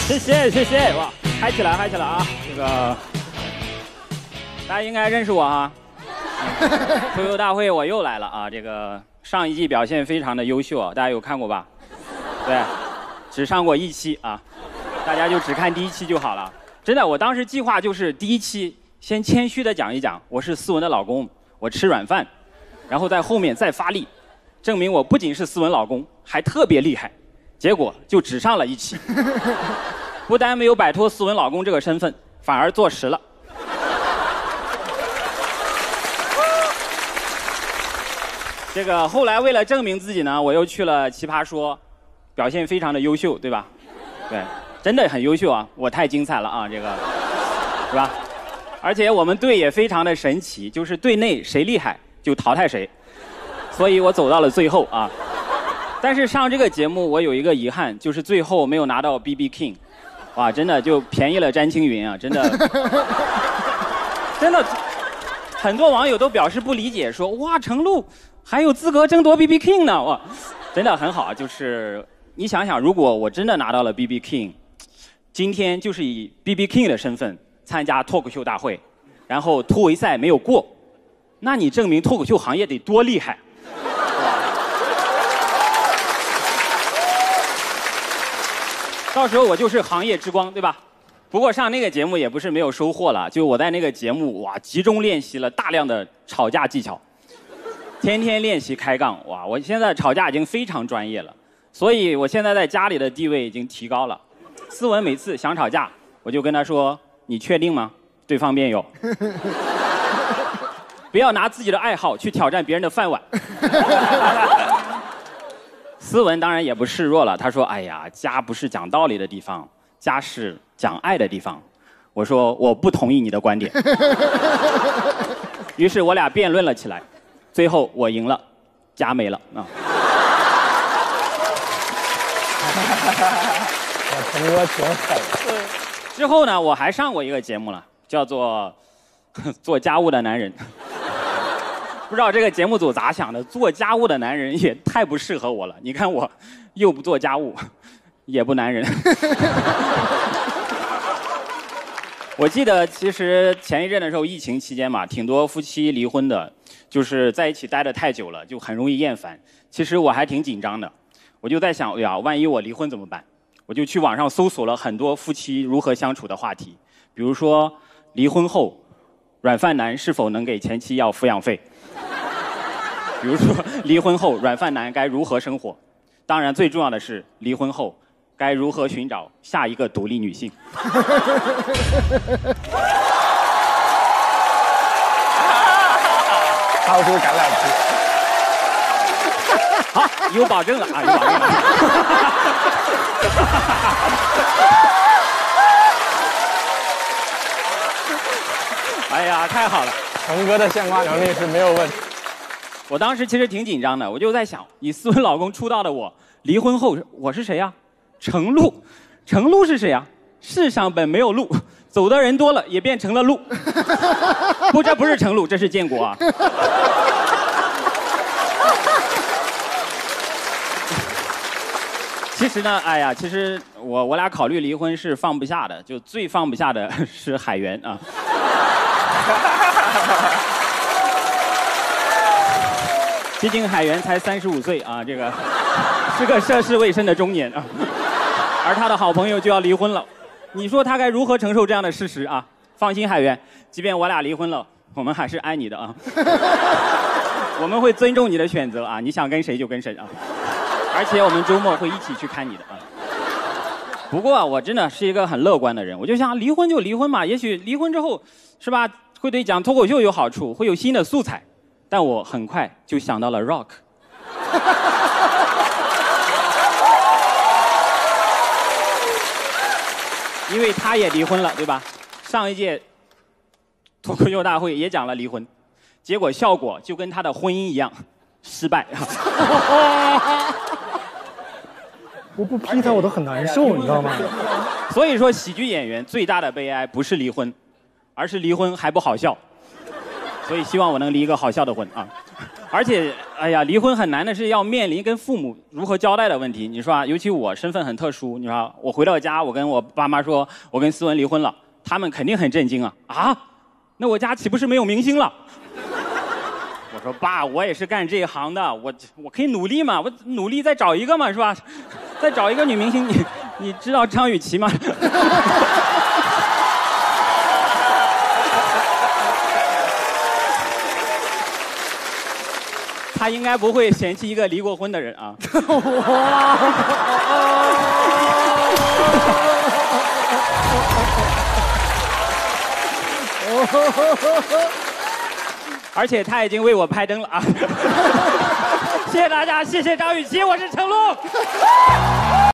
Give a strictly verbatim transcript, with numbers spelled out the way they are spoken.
谢谢谢谢，哇，嗨起来嗨起来啊！这个大家应该认识我啊。脱口大会我又来了啊！这个上一季表现非常的优秀啊，大家有看过吧？对，只上过一期啊，大家就只看第一期就好了。真的，我当时计划就是第一期先谦虚的讲一讲我是思文的老公，我吃软饭，然后在后面再发力，证明我不仅是思文老公，还特别厉害。结果就只上了一期，不但没有摆脱思文老公这个身份，反而坐实了。这个后来为了证明自己呢，我又去了奇葩说，表现非常的优秀，对吧？对，真的很优秀啊！我太精彩了啊，这个，是吧？而且我们队也非常的神奇，就是队内谁厉害就淘汰谁，所以我走到了最后啊。但是上这个节目我有一个遗憾，就是最后没有拿到 B B King， 哇，真的就便宜了詹青云啊，真的，真的，很多网友都表示不理解，说哇，程璐还有资格争夺 B B King 呢，哇，真的很好，就是你想想，如果我真的拿到了 B B King， 今天就是以 B B King 的身份参加脱口秀大会，然后突围赛没有过，那你证明脱口秀行业得多厉害。到时候我就是行业之光，对吧？不过上那个节目也不是没有收获了，就我在那个节目哇，集中练习了大量的吵架技巧，天天练习开杠，哇！我现在吵架已经非常专业了，所以我现在在家里的地位已经提高了。思文每次想吵架，我就跟他说：“你确定吗？对方辩友，不要拿自己的爱好去挑战别人的饭碗。”思文当然也不示弱了，他说：“哎呀，家不是讲道理的地方，家是讲爱的地方。”我说：“我不同意你的观点。”于是我俩辩论了起来，最后我赢了，家没了啊。 我陈哥挺狠。 之后呢，我还上过一个节目了，叫做《做家务的男人》。不知道这个节目组咋想的，做家务的男人也太不适合我了。你看我，又不做家务，也不男人。我记得其实前一阵的时候，疫情期间嘛，挺多夫妻离婚的，就是在一起待得太久了，就很容易厌烦。其实我还挺紧张的，我就在想，哎呀，万一我离婚怎么办？我就去网上搜索了很多夫妻如何相处的话题，比如说离婚后，软饭男是否能给前妻要抚养费？比如说离婚后，软饭男该如何生活？当然，最重要的是离婚后该如何寻找下一个独立女性？ 掏出橄榄枝。 好，有保证了啊，有保证了。哎呀，太好了！ 陈哥的献花能力是没有问题。 我当时其实挺紧张的，我就在想，以思文老公出道的我，离婚后我是谁呀？程璐，程璐是谁呀？世上本没有路，走的人多了也变成了路。不，这不是程璐，这是建国啊。其实呢，哎呀，其实我我俩考虑离婚是放不下的，就最放不下的是海源啊。毕竟海源才三十五岁啊，这个是个涉世未深的中年啊，而他的好朋友就要离婚了，你说他该如何承受这样的事实啊？放心，海源，即便我俩离婚了，我们还是爱你的啊，我们会尊重你的选择啊，你想跟谁就跟谁啊，而且我们周末会一起去看你的啊。不过我真的是一个很乐观的人，我就想离婚就离婚嘛，也许离婚之后，是吧，会对讲脱口秀有好处，会有新的素材。但我很快就想到了 Rock， 因为他也离婚了，对吧？上一届脱口秀大会也讲了离婚，结果效果就跟他的婚姻一样，失败。 我不批他我都很难受，你知道吗？ 所以说，喜剧演员最大的悲哀不是离婚，而是离婚还不好笑。所以希望我能离一个好笑的婚啊！ 而且，哎呀，离婚很难的是要面临跟父母如何交代的问题。你说啊，尤其我身份很特殊，你说我回到家，我跟我爸妈说，我跟思文离婚了，他们肯定很震惊啊啊，那我家岂不是没有明星了？我说爸，我也是干这一行的，我我可以努力嘛，我努力再找一个嘛，是吧？再找一个女明星，你你知道张雨绮吗？他应该不会嫌弃一个离过婚的人啊。而且他已经为我拍灯了啊！谢谢大家，谢谢张雨绮，我是成龙。